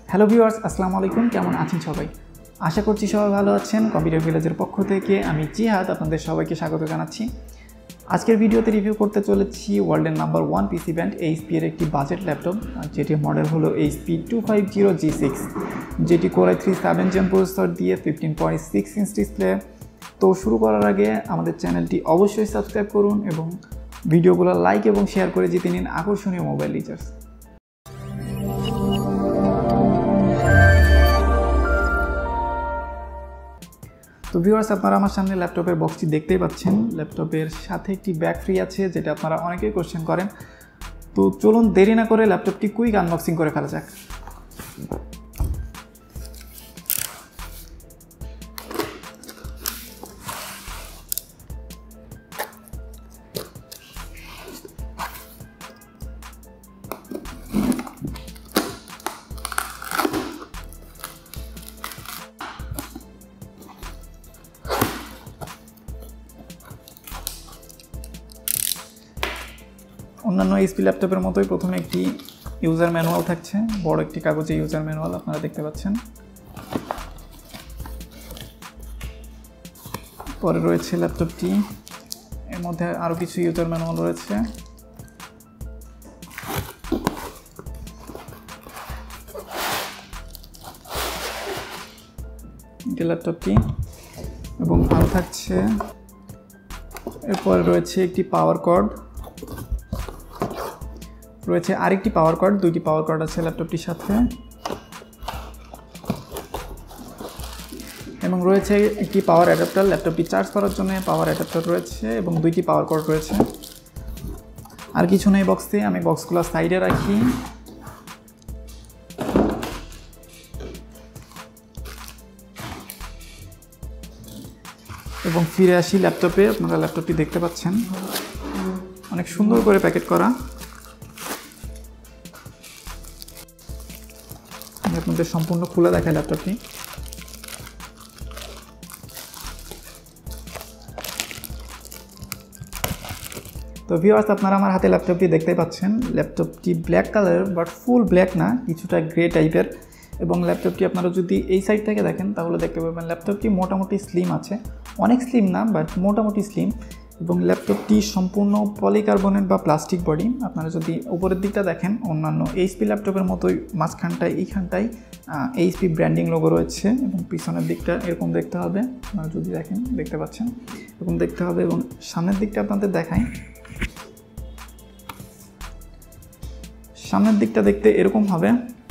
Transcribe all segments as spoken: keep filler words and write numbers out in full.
Hello viewers, আসসালামু আলাইকুম। কেমন আছেন সবাই? আশা করছি সবাই ভালো আছেন। কম্পিউটার ভিলেজের পক্ষ থেকে আমি জিহাদ আপনাদের সবাইকে স্বাগত জানাচ্ছি। আজকের ভিডিওতে রিভিউ করতে চলেছি ওয়ার্ল্ডের number one PC brand HP এর একটি বাজেট ল্যাপটপ, যেটির মডেল হলো HP two five zero G six, যেটি core i three seven gen processor দিয়ে fifteen point six inch display. তো শুরু করার আগে আমাদের চ্যানেলটি অবশ্যই সাবস্ক্রাইব করুন এবং ভিডিওগুলো লাইক এবং শেয়ার করে জিতে নিন আকর্ষণীয় মোবাইল রিচার্জ। তো ভিউয়ার্স, আপনারা আমার সামনে ল্যাপটপের বক্সটি দেখতেই পাচ্ছেন। ল্যাপটপের সাথে একটি ব্যাগ ফ্রি আছে, যেটা আপনারা অনেকেই কোশ্চেন করেন। তো চলুন দেরি না করে ল্যাপটপটি কুইক আনবক্সিং করে ফেলা যাক। অন্যান্য এইচপি ল্যাপটপের মতোই প্রথমে একটি ইউজার ম্যানুয়াল থাকছে, বড় একটি কাগজে ইউজার ম্যানুয়াল আপনারা দেখতে পাচ্ছেন। পরে রয়েছে ল্যাপটপটি, এর মধ্যে আরও কিছু ইউজার ম্যানুয়াল রয়েছে। এটি ল্যাপটপটি এবং আরও থাকছে। এরপরে রয়েছে একটি পাওয়ার কর্ড, রয়েছে আরেকটি পাওয়ার কর্ড, দুইটি পাওয়ার কর্ড আছে ল্যাপটপটির সাথে, এবং রয়েছে একটি পাওয়ার অ্যাডাপ্টার। ল্যাপটপটি চার্জ করার জন্য পাওয়ার অ্যাডাপ্টার রয়েছে এবং দুইটি পাওয়ার কর্ড রয়েছে। আর কিছু নেই বক্সে, আমি বক্সগুলো সাইডে রাখি। এবং ফিরে আসি ল্যাপটপে। আপনারা ল্যাপটপটি দেখতে পাচ্ছেন, অনেক সুন্দর করে প্যাকেট করা। আপনাদের সম্পূর্ণ খুলে দেখায় ল্যাপটপটি। তো ভিউয়ার্স, আপনারা আমার হাতে ল্যাপটপটি দেখতেই পাচ্ছেন। ল্যাপটপটি black colour, but full black না, কিছুটা গ্রে টাইপের। এবং ল্যাপটপটি আপনারা যদি এই সাইড থেকে দেখেন তাহলে দেখতে পাবেন ল্যাপটপটি মোটামুটি স্লিম আছে, অনেক স্লিম না বাট মোটামুটি স্লিম। এবং ল্যাপটপটি সম্পূর্ণ পলিকার্বনেট বা প্লাস্টিক বডি। আপনারা যদি উপরের দিকটা দেখেন, অন্যান্য এইচপি ল্যাপটপের মতোই মাঝখানটায় এইখানটায় এইচপি ব্র্যান্ডিং লোগো রয়েছে এবং পিছনের দিকটা এরকম দেখতে হবে। আপনারা যদি দেখেন দেখতে পাচ্ছেন এরকম দেখতে হবে। এবং সামনের দিকটা আপনাদের দেখাই, সামনের দিকটা দেখতে এরকম হবে।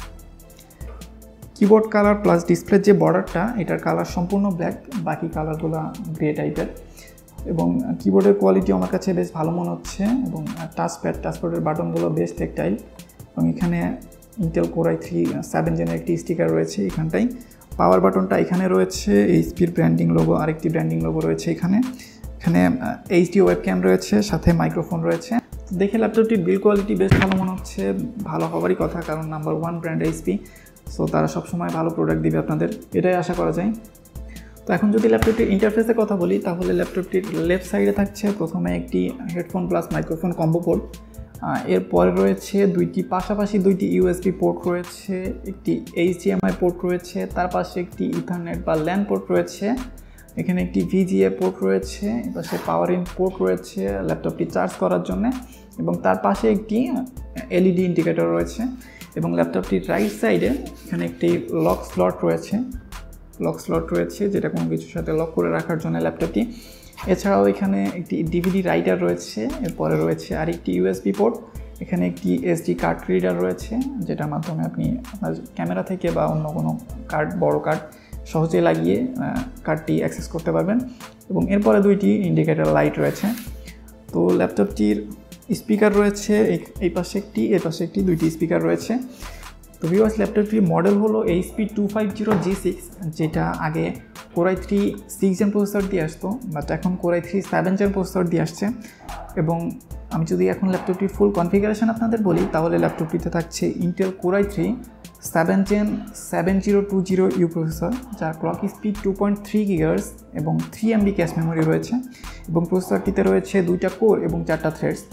কিবোর্ড কালার প্লাস ডিসপ্লের যে বর্ডারটা, এটার কালার সম্পূর্ণ ব্ল্যাক, বাকি কালারগুলো গ্রে টাইপের। এবং কিবোর্ডের কোয়ালিটি আমার কাছে বেশ ভালো মনে হচ্ছে। এবং টাচপ্যাড টাচপ্যাডের বাটনগুলো বেশ টেকটাইল। এবং এখানে Intel core i three seven জেনের একটি স্টিকার রয়েছে এখানটাই। পাওয়ার বাটনটা এখানে রয়েছে, এইচপির ব্র্যান্ডিং লোগো, আরেকটি ব্র্যান্ডিং লোগো রয়েছে এখানে। এখানে এইচডি ওয়েবক্যাম রয়েছে, সাথে মাইক্রোফোন রয়েছে। দেখে ল্যাপটপটির বিল্ড কোয়ালিটি বেশ ভালো মনে হচ্ছে, ভালো হওয়ারই কথা, কারণ number one brand HP. So তারা সবসময় ভালো প্রোডাক্ট দিবে আপনাদের, এটাই আশা করা যায়। তো এখন যদি ল্যাপটপটির ইন্টারফেসের কথা বলি, তাহলে ল্যাপটপটির লেফট সাইডে থাকছে প্রথমে একটি headphone plus microphone combo port. এরপরে রয়েছে দুইটি পাশাপাশি দুইটি ইউএসবি পোর্ট রয়েছে, একটি এইচডিএমআই পোর্ট রয়েছে, তার পাশে একটি ইথারনেট বা ল্যান পোর্ট রয়েছে, এখানে একটি ভিজিএ পোর্ট রয়েছে, পাশে পাওয়ার ইন পোর্ট রয়েছে ল্যাপটপটি চার্জ করার জন্য, এবং তার পাশে একটি এলইডি ইন্ডিকেটর রয়েছে। এবং ল্যাপটপটির রাইট সাইডে এখানে একটি লক স্লট রয়েছে, লক স্লট রয়েছে যেটা কোনো কিছুর সাথে লক করে রাখার জন্য ল্যাপটপটি। এছাড়াও এখানে একটি ডিভিডি রাইটার রয়েছে, এরপরে রয়েছে আরেকটি ইউএসবি পোর্ট, এখানে একটি এসডি কার্ড রিডার রয়েছে, যেটার মাধ্যমে আপনি আপনার ক্যামেরা থেকে বা অন্য কোনো কার্ড, বড় কার্ড সহজে লাগিয়ে কার্ডটি অ্যাক্সেস করতে পারবেন। এবং এরপরে দুইটি ইন্ডিকেটর লাইট রয়েছে। তো ল্যাপটপটির স্পিকার রয়েছে এই পাশে একটি, এই পাশে একটি, দুইটি স্পিকার রয়েছে। তো ভিউয়ার্স, ল্যাপটপটির মডেল হলো HP two five zero G six, যেটা আগে core i three six gen processor দিয়ে আসতো, বাট এখন core i three seven gen processor দিয়ে আসছে। এবং আমি যদি এখন ল্যাপটপটির ফুল কনফিগারেশন আপনাদের বলি, তাহলে ল্যাপটপটিতে থাকছে Intel core i three seven gen seven zero two zero U processor, যার clock speed two point three gigahertz এবং থ্রি এমবি ক্যাশ মেমোরি রয়েছে। এবং প্রসেসরটিতে রয়েছে দুইটা কোর এবং চারটা থ্রেডস।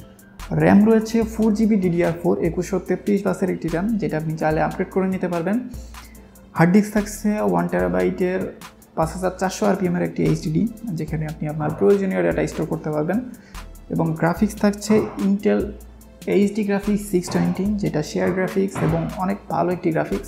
র্যাম রয়েছে ফোর জিবি ডিডিআর ফোর একুশশো তেত্রিশ বাসের একটি র্যাম, যেটা আপনি চাইলে আপগ্রেড করে নিতে পারবেন। হার্ড ডিস্ক থাকছে ওয়ান টেরাবাইটের পাঁচ হাজার চারশো আরপিএমের একটি এইচডিডি, যেখানে আপনি আপনার প্রয়োজনীয় ডেটা স্টোর করতে পারবেন। এবং গ্রাফিক্স থাকছে Intel HD graphics six twenty, যেটা শেয়ার গ্রাফিক্স এবং অনেক ভালো একটি গ্রাফিক্স।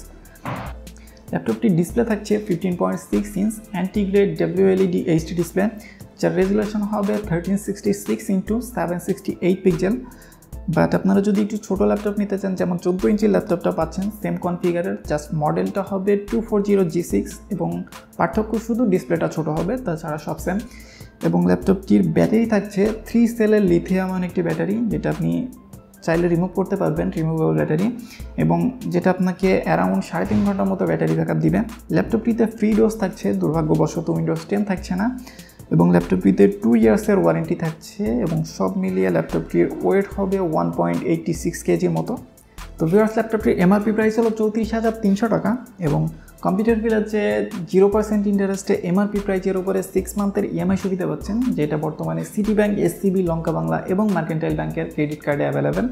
ল্যাপটপটির ডিসপ্লে থাকছে fifteen point six inch antiglare WLED HD display, যার রেজুলেশন হবে thirteen sixty six into seven sixty eight pixel. But আপনারা যদি একটু ছোটো ল্যাপটপ নিতে চান, যেমন চোদ্দো ইঞ্চির ল্যাপটপটা পাচ্ছেন সেম কনফিগারের, জাস্ট মডেলটা হবে two four zero G six এবং পার্থক্য শুধু ডিসপ্লেটা ছোটো হবে, তাছাড়া সব সেম। এবং ল্যাপটপটির ব্যাটারি থাকছে থ্রি সেলের লিথিয়াম আয়ন একটি ব্যাটারি, যেটা আপনি চাইলে রিমুভ করতে পারবেন, রিমুভেবল ব্যাটারি, এবং যেটা আপনাকে অ্যারাউন্ড সাড়ে তিন ঘন্টার মতো ব্যাটারি ব্যাকআপ দিবে। ল্যাপটপটিতে ফ্রি ডোজ থাকছে, দুর্ভাগ্যবশত উইন্ডোজ টেন থাকছে না। এবং ল্যাপটপটিতে টু ইয়ার্সের ওয়ারেন্টি থাকছে এবং সব মিলিয়ে ল্যাপটপটির ওয়েট হবে ওয়ান পয়েন্ট এইটটি সিক্স কেজির মতো। তো ভিউয়ার্স, ল্যাপটপটির এমআরপি প্রাইস হলো চৌত্রিশ হাজার তিনশো টাকা এবং কম্পিউটার ভিলেজে জিরো পার্সেন্ট ইন্টারেস্টে এমআরপি প্রাইজের উপরে সিক্স মান্থের ইএমআই সুবিধা পাচ্ছেন, যেটা বর্তমানে Citi bank, SCB, Lanka Bangla এবং মার্কেন্টাইল ব্যাংকের ক্রেডিট কার্ডে অ্যাভেলেবেল।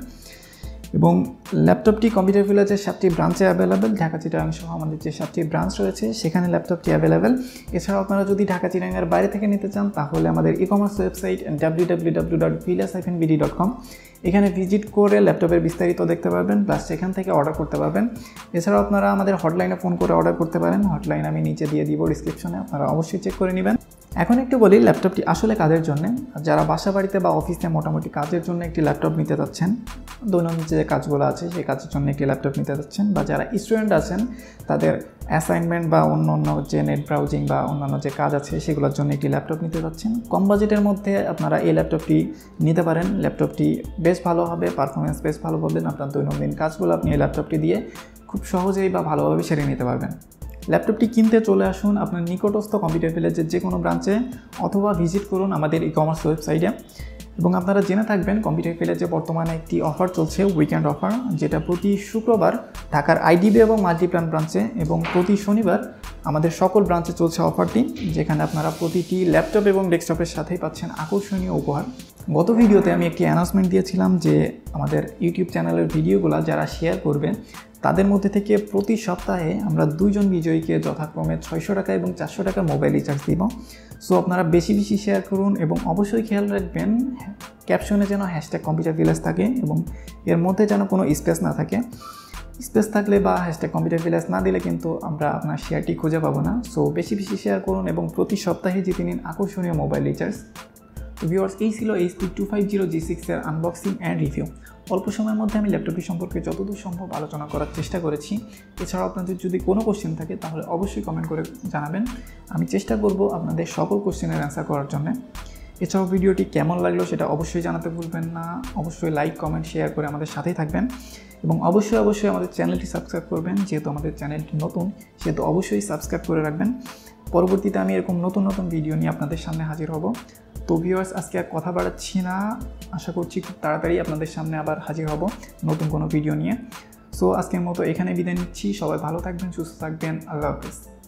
এবং ল্যাপটপটি কম্পিউটার ভিলেজের সাতটি ব্রাঞ্চে অ্যাভেলেবেল, ঢাকা চিটাগাং সহ আমাদের যে সাতটি ব্রাঞ্চ রয়েছে সেখানে ল্যাপটপটি অ্যাভেলেবেল। এছাড়াও আপনারা যদি ঢাকা চিটাগাংয়ের বাইরে থেকে নিতে চান, তাহলে আমাদের e commerce website W W W dot ভিলাস হাইফেন বিডি ডট কম, এখানে ভিজিট করে ল্যাপটপের বিস্তারিত দেখতে পারবেন, প্লাস সেখান থেকে অর্ডার করতে পারবেন। এছাড়াও আপনারা আমাদের হটলাইনে ফোন করে অর্ডার করতে পারেন, হটলাইন আমি নিচে দিয়ে দিব ডিসক্রিপশনে, আপনারা অবশ্যই চেক করে নেবেন। এখন একটু বলি ল্যাপটপটি আসলে কাদের জন্য। যারা বাসা বাড়িতে বা অফিসে মোটামুটি কাজের জন্য একটি ল্যাপটপ নিতে চাচ্ছেন, দৈনন্দিন যে কাজগুলো আছে সেই কাজের জন্য একটি ল্যাপটপ নিতে চাচ্ছেন, বা যারা স্টুডেন্ট আছেন তাদের অ্যাসাইনমেন্ট বা অন্য অন্য যে নেট ব্রাউজিং বা অন্যান্য যে কাজ আছে সেগুলোর জন্য একটি ল্যাপটপ নিতে চাচ্ছেন, কম বাজেটের মধ্যে আপনারা এই ল্যাপটপটি নিতে পারেন। ল্যাপটপটি বেশ ভালো হবে, পারফরমেন্স বেশ ভালো পাবেন, আপনার দৈনন্দিন কাজগুলো আপনি এই ল্যাপটপটি দিয়ে খুব সহজেই বা ভালোভাবে সেরে নিতে পারবেন। ল্যাপটপটি কিনতে চলে আসুন আপনার নিকটস্থ কম্পিউটার ভিলেজের যে কোনো ব্রাঞ্চে, অথবা ভিজিট করুন আমাদের ই কমার্স ওয়েবসাইটে। এবং আপনারা জেনে থাকবেন কম্পিউটার ভিলেজে বর্তমানে একটি অফার চলছে, উইকেন্ড অফার, যেটা প্রতি শুক্রবার ঢাকার আইডিবি এবং মাল্টিপ্ল্যান ব্রাঞ্চে এবং প্রতি শনিবার আমাদের সকল ব্রাঞ্চে চলছে অফারটি, যেখানে আপনারা প্রতিটি ল্যাপটপ এবং ডেস্কটপের সাথেই পাচ্ছেন আকর্ষণীয় উপহার। গত ভিডিওতে আমি একটি অ্যানাউন্সমেন্ট দিয়েছিলাম যে আমাদের ইউটিউব চ্যানেলের ভিডিওগুলো যারা শেয়ার করবে তাদের মধ্যে থেকে প্রতি সপ্তাহে আমরা দুইজন বিজয়ীকে যথাক্রমে ছয়শো টাকা এবং চারশো টাকা মোবাইল রিচার্জ দিব। সো আপনারা বেশি বেশি শেয়ার করুন এবং অবশ্যই খেয়াল রাখবেন ক্যাপশনে যেন হ্যাশট্যাগ কম্পিউটার ভিলেজ থাকে এবং এর মধ্যে যেন কোনো স্পেস না থাকে। স্পেস থাকলে বা হ্যাশট্যাগ কম্পিউটার ভিলেজ না দিলে কিন্তু আমরা আপনার শেয়ারটি খুঁজে পাবো না। সো বেশি বেশি শেয়ার করুন এবং প্রতি সপ্তাহে জিতে নিন আকর্ষণীয় মোবাইল রিচার্জ। তো ভিউয়ার্স, এই ছিল HP two five zero G সিক্সের আনবক্সিং অ্যান্ড রিভিউ। অল্প সময়ের মধ্যে আমি ল্যাপটপটি সম্পর্কে যতদূর সম্ভব আলোচনা করার চেষ্টা করেছি। এছাড়াও আপনাদের যদি কোনো কোশ্চেন থাকে তাহলে অবশ্যই কমেন্ট করে জানাবেন, আমি চেষ্টা করব আপনাদের সকল কোশ্চেনের অ্যান্সার করার জন্য। এছাড়াও ভিডিওটি কেমন লাগলো সেটা অবশ্যই জানাতে ভুলবেন না, অবশ্যই লাইক, কমেন্ট, শেয়ার করে আমাদের সাথেই থাকবেন এবং অবশ্যই অবশ্যই আমাদের চ্যানেলটি সাবস্ক্রাইব করবেন। যেহেতু আমাদের চ্যানেলটি নতুন সেহেতু অবশ্যই সাবস্ক্রাইব করে রাখবেন। পরবর্তীতে আমি এরকম নতুন নতুন ভিডিও নিয়ে আপনাদের সামনে হাজির হব। তো ভিউয়ার্স, আজকে আর কথা বাড়াচ্ছি না, আশা করছি খুব তাড়াতাড়ি আপনাদের সামনে আবার হাজির হব নতুন কোনো ভিডিও নিয়ে। সো আজকের মতো এখানে বিদায় নিচ্ছি, সবাই ভালো থাকবেন, সুস্থ থাকবেন, আল্লাহ হাফেজ।